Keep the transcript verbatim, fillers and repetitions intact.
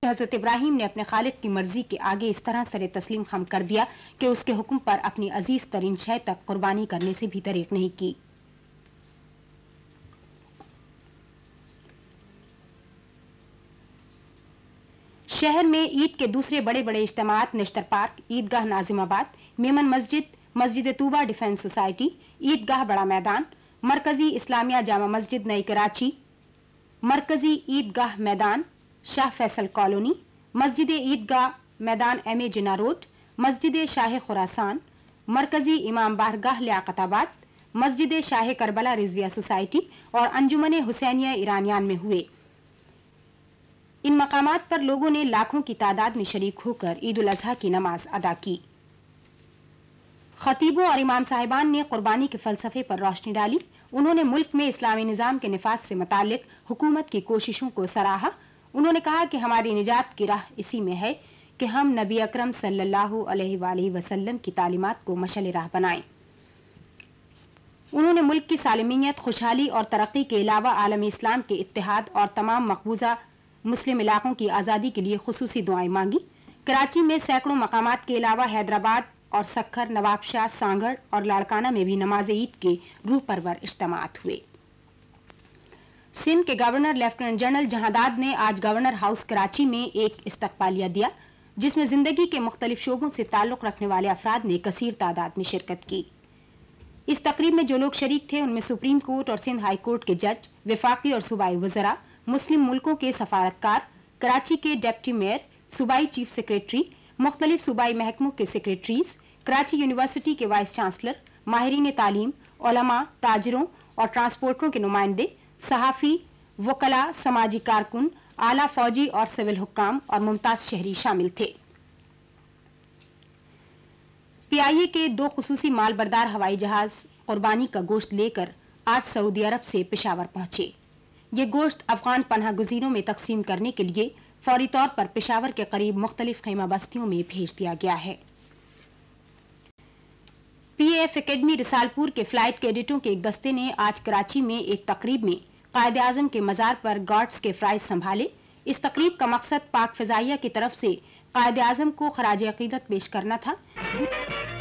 حضرت ابراہیم نے اپنے خالق کی مرضی کے آگے اس طرح سر تسلیم خم کر دیا کہ اس کے حکم پر اپنی عزیز ترین شے تک قربانی کرنے سے بھی دریغ نہیں کی۔ شہر میں عید کے دوسرے بڑے بڑے اجتماعات نشتر پارک، عیدگاہ ناظم آباد، میمن مسجد، مسجد طوبہ ڈیفنس سوسائٹی، عیدگاہ بڑا میدان، مرکزی اسلامیہ جامع مسجد نئی کراچی، مرکزی عیدگاہ میدان شاہ فیصل کالونی، مسجد عیدگاہ میدان ایم اے جناح روڈ، مسجد شاہ خراسان، مرکزی امام بارگاہ لیاقت آباد، مسجد شاہ کربلا رضویہ سوسائٹی اور انجمن حسینیہ ایرانیان میں ہوئے۔ ان مقامات پر لوگوں نے لاکھوں کی تعداد میں شریک ہو کر عید الاضحیٰ کی نماز ادا کی۔ خطیبوں اور امام صاحبان نے قربانی کے فلسفے پر روشنی ڈالی۔ انہوں نے ملک میں اسلامی نظام کے نفاذ سے متعلق حکومت کی کوششوں کو سراہا۔ انہوں نے کہا کہ ہماری نجات کی راہ اسی میں ہے کہ ہم نبی اکرم صلی اللہ علیہ وآلہ وسلم کی تعلیمات کو مشعل راہ بنائیں۔ انہوں نے ملک کی سالمیت، خوشحالی اور ترقی کے علاوہ عالمی اسلام کے اتحاد اور تمام مقبوضہ مسلم علاقوں کی آزادی کے لیے خصوصی دعائیں مانگی۔ کراچی میں سینکڑوں مقامات کے علاوہ حیدرآباد اور سکھر، نواب شاہ، سانگڑ اور لاڑکانہ میں بھی نماز عید کے روح پرور اجتماعات ہوئے۔ سندھ کے گورنر لیفٹیننٹ جنرل جہانداد نے آج گورنر ہاؤس کراچی میں ایک استقبالیہ دیا، جس میں زندگی کے مختلف شعبوں سے تعلق رکھنے والے افراد نے کثیر تعداد میں شرکت کی۔ اس تقریب میں جو لوگ شریک تھے ان میں سپریم کورٹ اور سندھ ہائی کورٹ کے جج، وفاقی اور صوبائی وزراء، مسلم ملکوں کے سفارتکار، کراچی کے ڈپٹی میئر، صوبائی چیف سیکریٹری، مختلف صوبائی محکموں کے سیکریٹریز، کراچی یونیورسٹی کے وائس چانسلر، ماہرین تعلیم، علماء، تاجروں اور ٹرانسپورٹروں کے نمائندے، صحافی، وکلاء، سماجی کارکن، اعلیٰ فوجی اور سول حکام اور ممتاز شہری شامل تھے۔ پی آئی اے کے دو خصوصی مال بردار ہوائی جہاز قربانی کا گوشت لے کر آج سعودی عرب سے پشاور پہنچے۔ یہ گوشت افغان پناہ گزینوں میں تقسیم کرنے کے لیے فوری طور پر پشاور کے قریب مختلف خیمہ بستیوں میں بھیج دیا گیا ہے۔ P A F academy Risalpur کے فلائٹ کیڈٹوں کے ایک دستے نے آج کراچی میں ایک تقریب میں قائد اعظم کے مزار پر گارڈز کے فرائض سنبھالے۔ اس تقریب کا مقصد پاک فضائیہ کی طرف سے قائد اعظم کو خراج عقیدت پیش کرنا تھا۔